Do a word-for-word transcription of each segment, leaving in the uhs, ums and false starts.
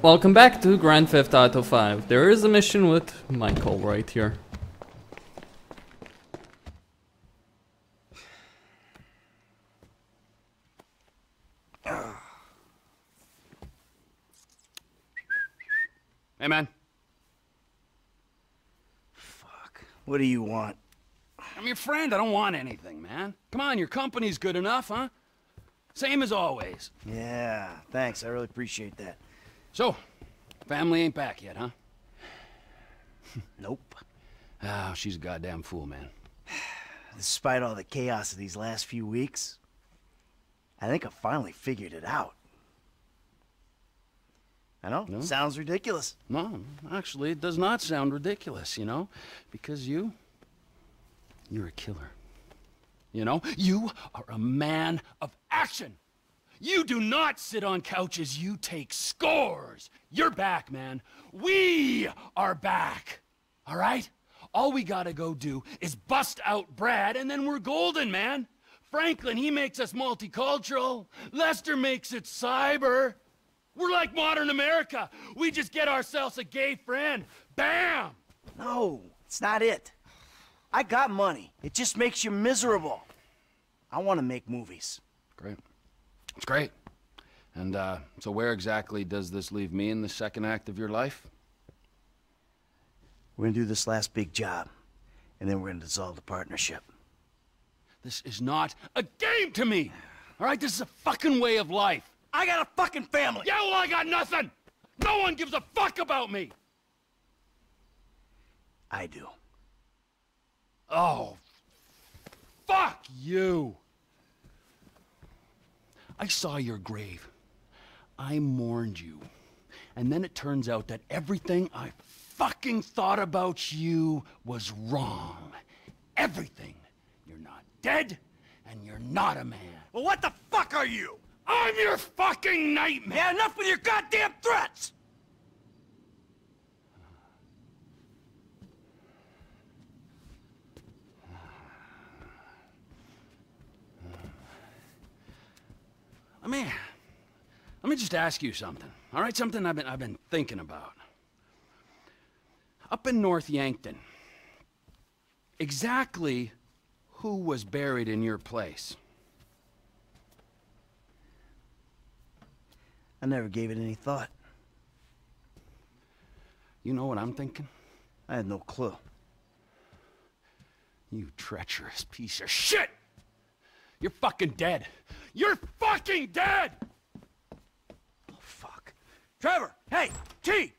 Welcome back to Grand Theft Auto five. There is a mission with Michael right here. Hey, man. Fuck. What do you want? I'm your friend. I don't want anything, man. Come on, your company's good enough, huh? Same as always. Yeah, thanks. I really appreciate that. So, family ain't back yet, huh? Nope. Ah, she's a goddamn fool, man. Despite all the chaos of these last few weeks, I think I finally figured it out. I know, No? sounds ridiculous. No, actually, it does not sound ridiculous, you know? Because you... you're a killer. You know? You are a man of action! You do not sit on couches, you take scores! You're back, man. We are back! Alright? All we gotta go do is bust out Brad, and then we're golden, man! Franklin, he makes us multicultural. Lester makes it cyber. We're like modern America. We just get ourselves a gay friend. Bam! No, it's not it. I got money. It just makes you miserable. I want to make movies. Great. It's great. And, uh, so where exactly does this leave me in the second act of your life? We're gonna do this last big job, and then we're gonna dissolve the partnership. This is not a game to me! Alright, this is a fucking way of life. I got a fucking family! Yeah, well, I got nothing! No one gives a fuck about me! I do. Oh, fuck you! I saw your grave. I mourned you. And then it turns out that everything I fucking thought about you was wrong. Everything. You're not dead, and you're not a man. Well, what the fuck are you? I'm your fucking nightmare! Yeah, enough with your goddamn threats! Let me... Let me just ask you something, all right? Something I've been, I've been thinking about. Up in North Yankton, exactly who was buried in your place? I never gave it any thought. You know what I'm thinking? I had no clue. You treacherous piece of shit! You're fucking dead! You're fucking dead! Oh, fuck. Trevor! Hey! T!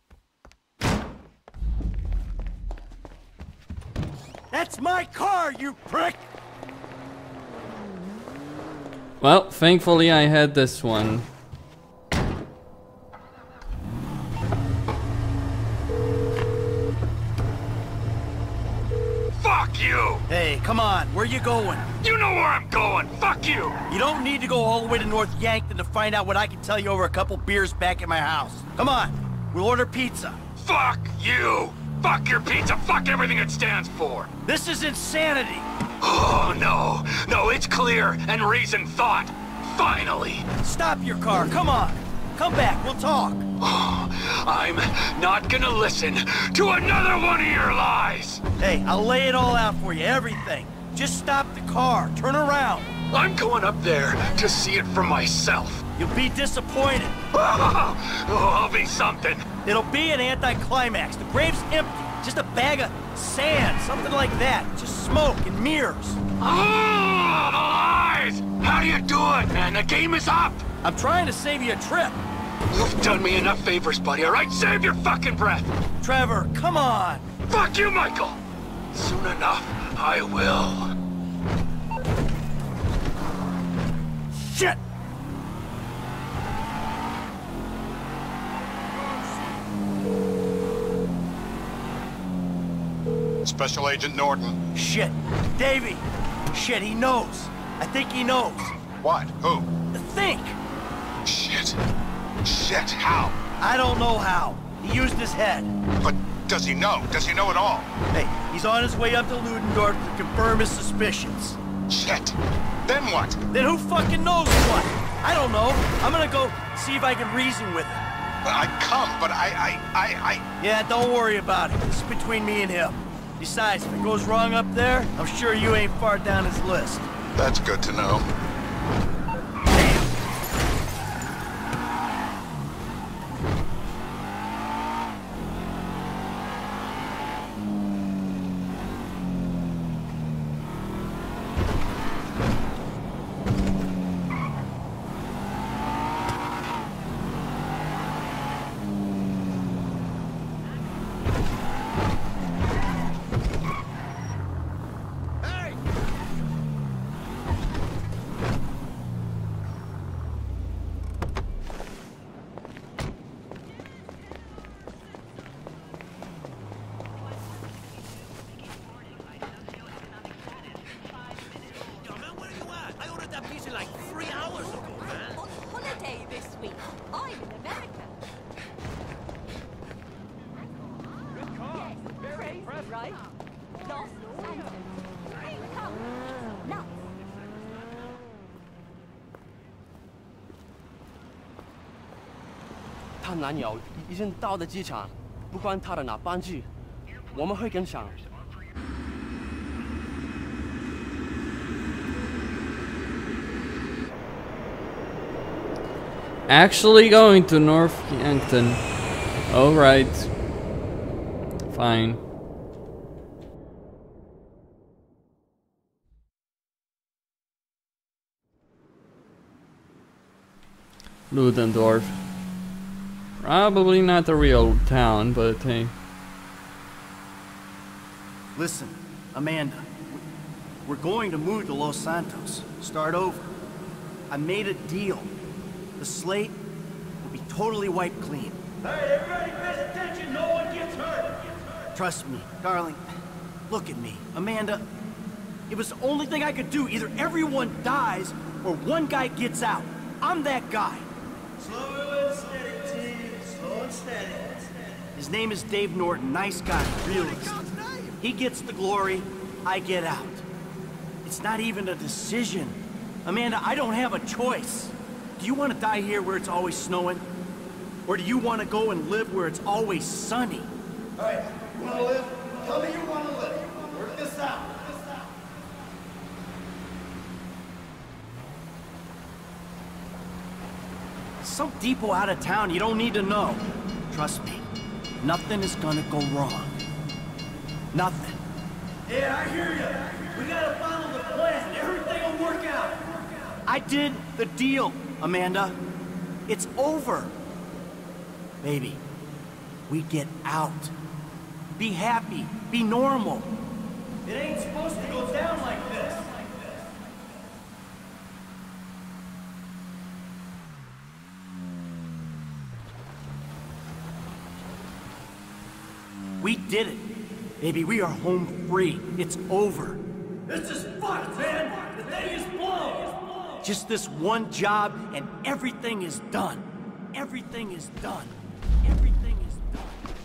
That's my car, you prick! Well, thankfully I had this one. Fuck you! Hey, come on, where you going? You know where I'm going! Fuck you! You don't need to go all the way to North Yankton to find out what I can tell you over a couple beers back at my house. Come on, we'll order pizza. Fuck you! Fuck your pizza! Fuck everything it stands for! This is insanity! Oh, no. No, it's clear and reasoned thought. Finally. Stop your car, come on! Come back, we'll talk! I'm not gonna listen to another one of your lies! Hey, I'll lay it all out for you, everything. Just stop the car, turn around. I'm going up there to see it for myself. You'll be disappointed. Oh, I'll be something. It'll be an anticlimax. The grave's empty. Just a bag of sand, something like that. Just smoke and mirrors. Oh, the lies! How do you do it, man? The game is up! I'm trying to save you a trip. You've done me enough favors, buddy, all right? Save your fucking breath! Trevor, come on! Fuck you, Michael! Soon enough, I will. Shit! Special Agent Norton. Shit. Davey! Shit, he knows. I think he knows. What? Who? Think! Shit. Shit, how? I don't know how. He used his head. But does he know? Does he know at all? Hey, he's on his way up to Ludendorff to confirm his suspicions. Shit. Then what? Then who fucking knows what? I don't know. I'm gonna go see if I can reason with him. I'd come, but I, I, I, I... Yeah, don't worry about it. This is between me and him. Besides, if it goes wrong up there, I'm sure you ain't far down his list. That's good to know. Right? Los Santos. Come. Now. 她男友已经到了机场，不管他的哪班机，我们会跟上。 Actually going to North Yankton. Alright. Fine. Ludendorff. Probably not the real town, but hey. Listen, Amanda. We're going to move to Los Santos. Start over. I made a deal. The slate will be totally wiped clean. Hey, everybody pays attention, no one gets hurt! Trust me, darling. Look at me. Amanda, it was the only thing I could do. Either everyone dies, or one guy gets out. I'm that guy. Slow and steady, team. Slow and steady. His name is Dave Norton. Nice guy, realist. He gets the glory, I get out. It's not even a decision. Amanda, I don't have a choice. Do you want to die here where it's always snowing? Or do you want to go and live where it's always sunny? All right, you want to live? Tell me you want to live. Work this out. Work this out. Some depot out of town you don't need to know. Trust me, nothing is gonna go wrong. Nothing. Yeah, I hear you. We gotta follow the plan. Everything will work out. I did the deal, Amanda. It's over. Baby, we get out. Be happy. Be normal. It ain't supposed to go down like this. We did it. Baby, we are home free. It's over. This is fucked, man. The thing is blown. Just this one job and everything is done. Everything is done. Everything is done.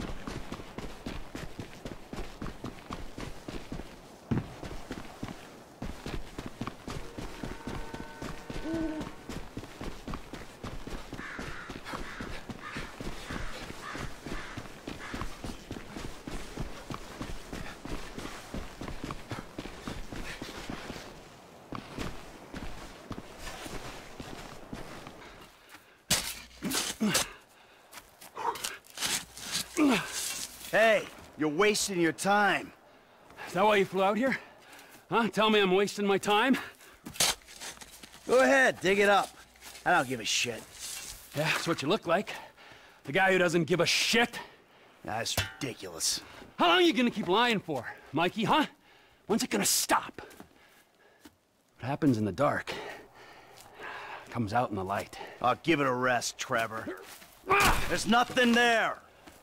Hey, you're wasting your time. Is that why you flew out here? Huh? Tell me I'm wasting my time? Go ahead, dig it up. I don't give a shit. Yeah, that's what you look like. The guy who doesn't give a shit. That's ridiculous. How long are you gonna keep lying for, Mikey, huh? When's it gonna stop? What happens in the dark comes out in the light. Oh, give it a rest, Trevor. There's nothing there.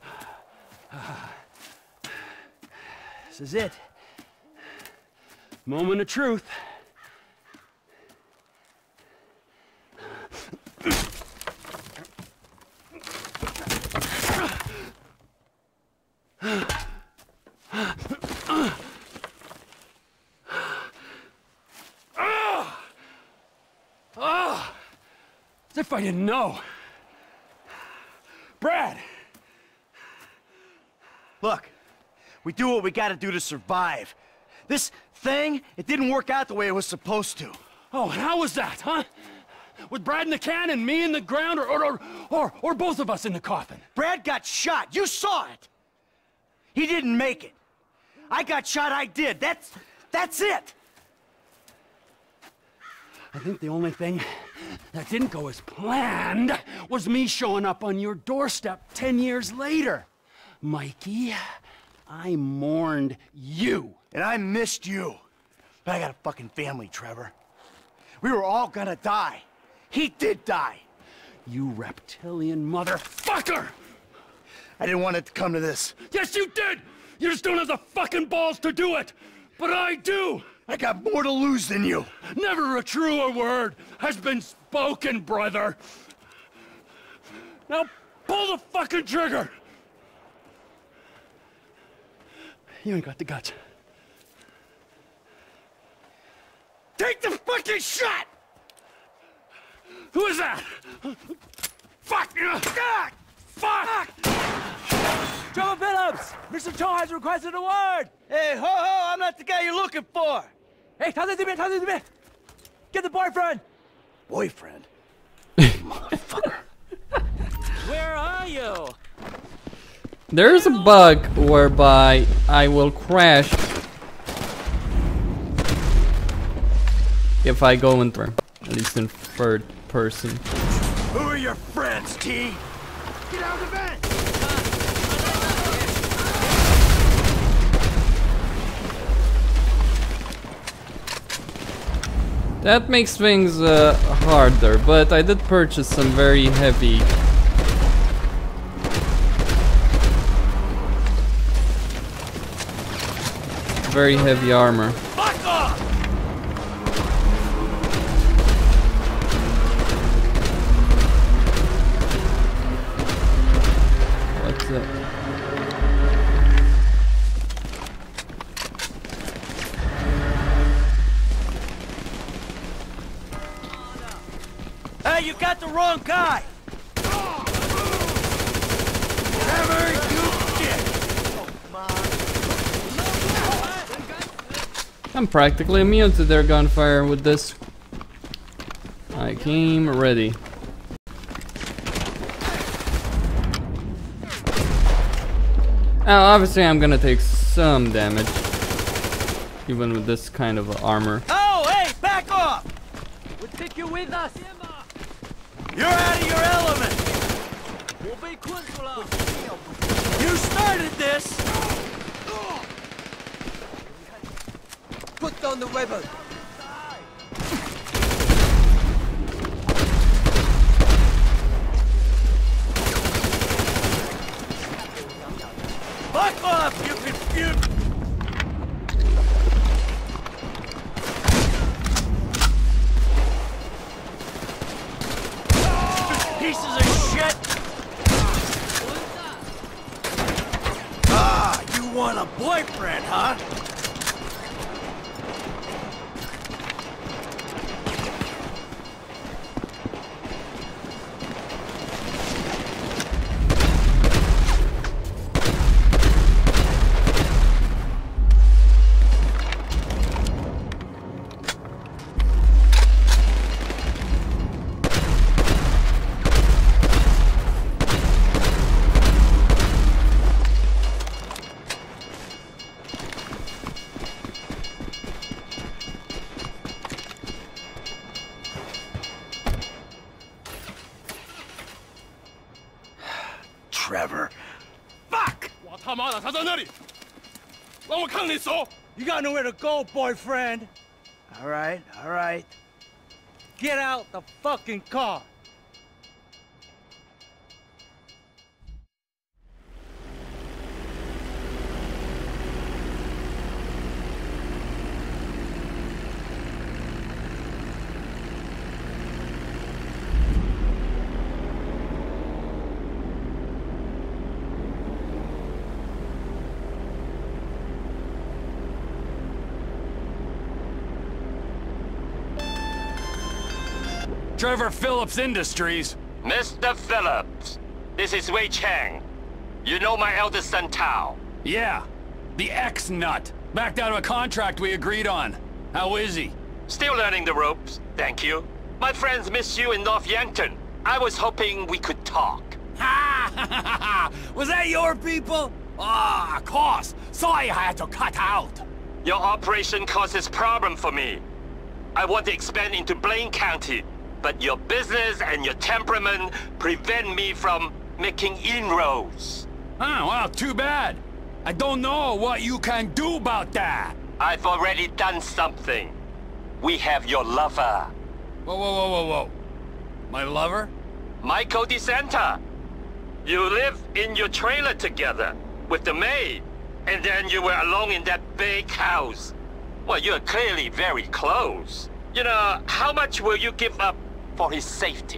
This is it. Moment of truth. As if I didn't know. Look, we do what we gotta do to survive. This thing, it didn't work out the way it was supposed to. Oh, and how was that, huh? With Brad in the can and me in the ground, or, or, or, or, or both of us in the coffin? Brad got shot. You saw it. He didn't make it. I got shot. I did. That's, that's it. I think the only thing that didn't go as planned was me showing up on your doorstep ten years later. Mikey, I mourned you. And I missed you. But I got a fucking family, Trevor. We were all gonna die. He did die. You reptilian motherfucker! I didn't want it to come to this. Yes, you did! You just don't have the fucking balls to do it! But I do! I got more to lose than you. Never a truer word has been spoken, brother. Now, pull the fucking trigger! You ain't got the guts. Take the fucking shot! Who is that? Fuck! God! Fuck! Trevor Phillips! Mister Cho has requested a word! Hey, ho ho, I'm not the guy you're looking for. Hey, 他在这边，他在这边 Get the boyfriend! Boyfriend? Motherfucker. Where are you? There's a bug whereby I will crash if I go in third, at least in third person. Who are your friends, T? Get out of the vent! That makes things uh, harder, but I did purchase some very heavy very heavy armor. Fuck off! What's it? Hey, you got the wrong guy! Trevor, you dick! I'm practically immune to their gunfire with this. I came ready. Now, obviously, I'm gonna take some damage, even with this kind of armor. Oh, hey, back off! We'll take you with us. You're out of your element! 我被困住了。 You started this! Put down the weapon. Fuck off, you confused! Pieces of shit! Ah, you want a boyfriend, huh? Trevor. Fuck! 我他妈的，他在那里！让我看你手！ You got nowhere to go, boyfriend. All right, all right. Get out the fucking car. Trevor Phillips Industries. Mister Phillips, this is Wei Chang. You know my eldest son Tao. Yeah, the ex-nut. Backed out of a contract we agreed on. How is he? Still learning the ropes, thank you. My friends miss you in North Yankton. I was hoping we could talk. Ha! Was that your people? Ah, of course. Sorry I had to cut out. Your operation causes problem for me. I want to expand into Blaine County, but your business and your temperament prevent me from making inroads. Oh, well, too bad. I don't know what you can do about that. I've already done something. We have your lover. Whoa, whoa, whoa, whoa, whoa. My lover? Michael DeSanta. You live in your trailer together with the maid, and then you were alone in that big house. Well, you're clearly very close. You know, how much will you give up for his safety?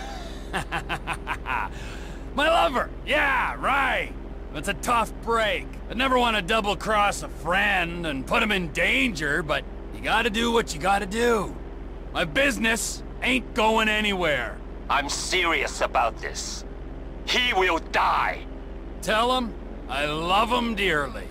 My lover! Yeah, right! It's a tough break. I never want to double-cross a friend and put him in danger, but you gotta do what you gotta do. My business ain't going anywhere. I'm serious about this. He will die. Tell him I love him dearly.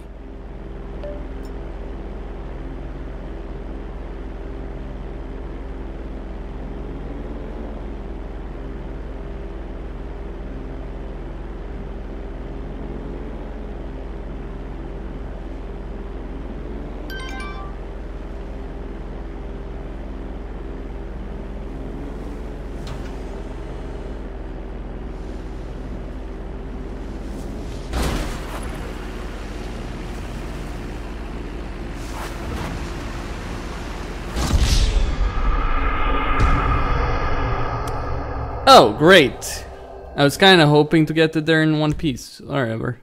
Oh, great. I was kind of hoping to get it there in one piece. Whatever.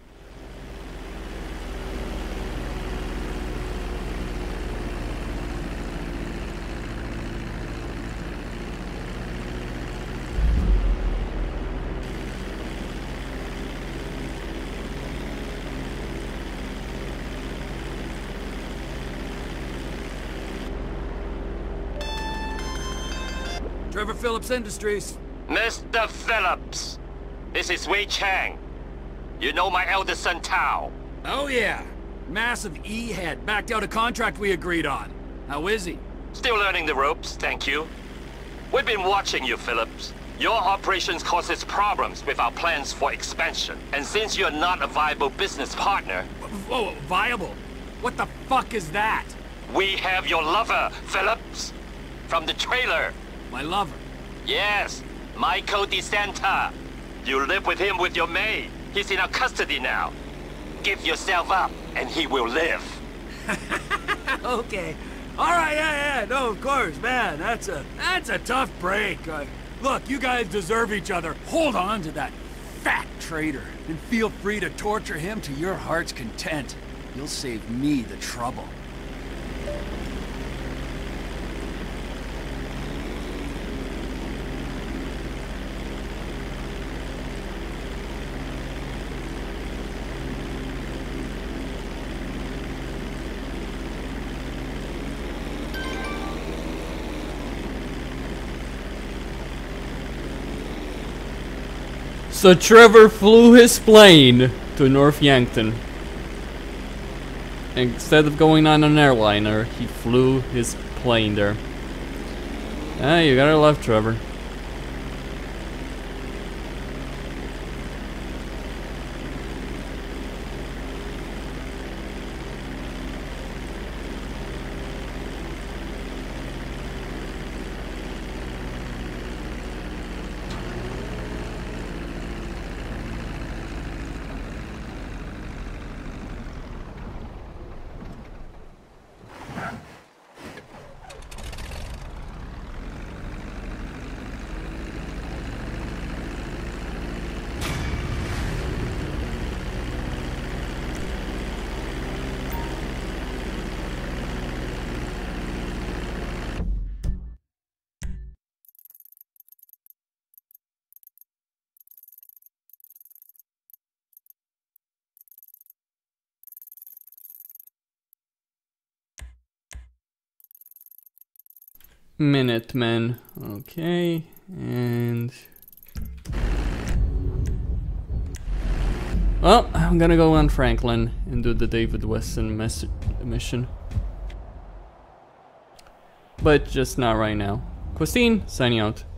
Trevor Phillips Industries. Mister Phillips, this is Wei Chang. You know my eldest son, Tao. Oh yeah. Massive E-head backed out a contract we agreed on. How is he? Still learning the ropes, thank you. We've been watching you, Phillips. Your operations causes problems with our plans for expansion. And since you're not a viable business partner... Whoa, viable? What the fuck is that? We have your lover, Phillips. From the trailer. My lover? Yes, Michael DeSanta. You live with him with your maid. He's in our custody now. Give yourself up, and he will live. Okay. All right, yeah, yeah, no, of course, man. That's a that's a tough break. Uh, look, you guys deserve each other. Hold on to that fat traitor, and feel free to torture him to your heart's content. You'll save me the trouble. So Trevor flew his plane to North Yankton. Instead of going on an airliner, he flew his plane there. Ah, you gotta love Trevor. Minutemen. Okay, and Well, I'm gonna go on Franklin and do the David Weston mes mission. But just not right now. Christine, signing out.